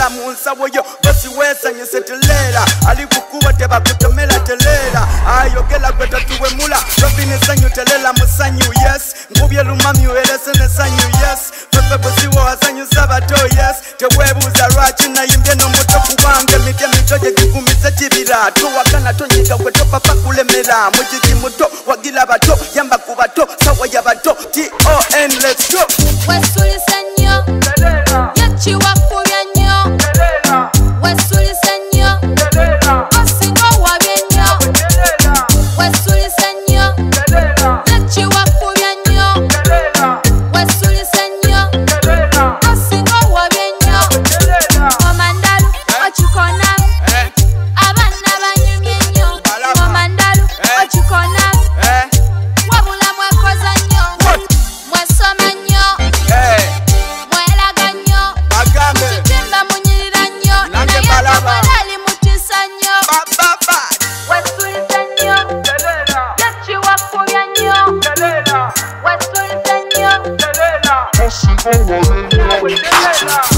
telela munsawo yo bosi wesanyuse telela alikukuwa tebakutomela telela ayogela gweta tuwe mula robini sanyu telela musanyu yes ngubye lumami uelese ne sanyu yes pepe busiwo asanyu sabato yes tewebuza lwaki nayimbye n'omuto kubange mitye mitoje gikumise kibira tuwakana tonyika gwe topapa kulemera mujiji muto wagira bato yamba ku bato sawa ya bato TON let's go wesulise nnyo yakiwakubya nnyo wesulise nnyo osinga owabye nnyo wesulise nnyo yakiwakubya nnyo wesulise nnyo osinga owabye nnyo omandalu okikonamu abaana banyumye nnyo omandalu okikonamu wabula mwekoza nnyo mwesoma nnyo mwelaga nnyo mukitimba munyirira nnyo naye akamalaali mutisa nnyo wesulise nnyo yakiwakubya nnyo wesulise nnyo Osinga owabye nnyo